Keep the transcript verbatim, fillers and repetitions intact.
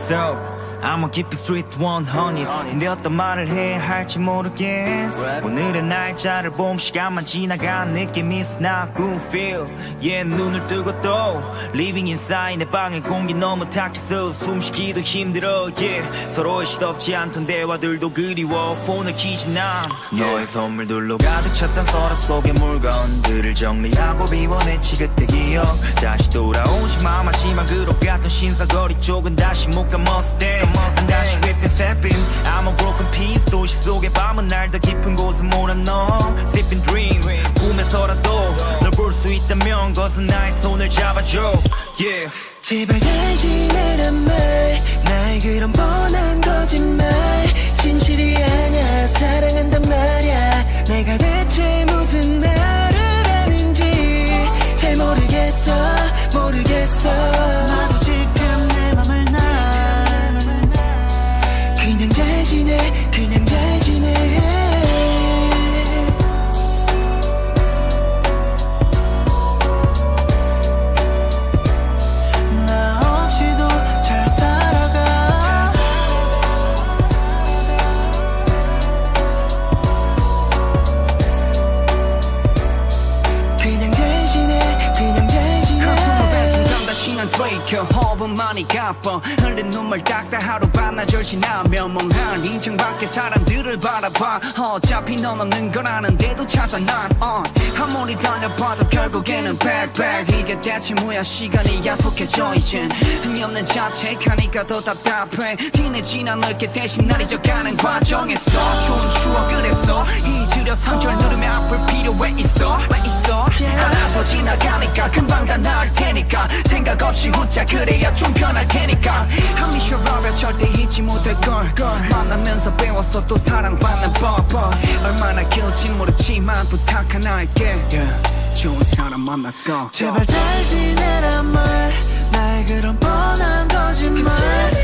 So I'ma keep it straight one hundred. 근데 어떤 말을 해야 할지 모르겠어. 오늘의 날짜를 봄 시간만 지나간 느낌이 있어. 나 good feel. Yeah, 눈을 뜨고 또 Living inside 내 방의 공기 너무 탁해서 숨쉬기도 힘들어. Yeah, 서로의 시덥지 않던 대화들도 그리워. 폰을 키지 난 너의 선물들로 가득 찼던 서랍 속의 물건들을 정리하고 비워냈지 그때 기억. 다시 돌아오지 마. 마지막으로 갔던 신사거리 쪽은 다시 못 감았을 때 난 다시 whipping 새빔 I'm a broken piece. 도시 속의 밤은 날 더 깊은 곳에 몰아넣어. Sipping dream 꿈에서라도 널 볼 수 있다면 거기서 나의 손을 잡아줘. Yeah. 제발 잘 지내란 말 나의 그런 뻔한 거짓말 진실이 아냐 사랑한단 말야. 내가 대체 무슨 말을 하는지 잘 모르겠어 모르겠어. 나도 지금 내 맘을 나 그냥 잘 지내 그냥 잘 지내. 나 없이도 잘 살아가. 그냥 잘 지내 그냥 잘 지내. 한숨을 뱉은 감다시는 트레이커 호흡은 많이 가빠. 흘린 눈물 닦다 하루 반나절 지나면 멍한 인천 밖의 사람들을 바라봐. 어차피 넌 없는 걸 아는데도 찾아 난 uh. 아무리 달려봐도 결국에는 backback. 이게 대체 뭐야 시간이 야속해져 이젠 의미 없는 자책하니까 더 답답해. 뒤내지나 넓게 대신 날 잊어가는 과정에서 좋은 추억을 했어. 잊으려 삼절 누르며 앞을 필요해 있어 왜 있어 알아서 지나가니까 금방 다 나을 테니까 생각 없이 웃자 그래야 좀 편할 테니까. I'm miserable 절대 잊지 못할 걸 만나면서 배웠어 또 사랑받는 법. 얼마나 길지 모르지만 부탁 하나 할게 yeah. 좋은 사람 만났고 제발 잘 지내란 말 나의 그런 뻔한 거짓말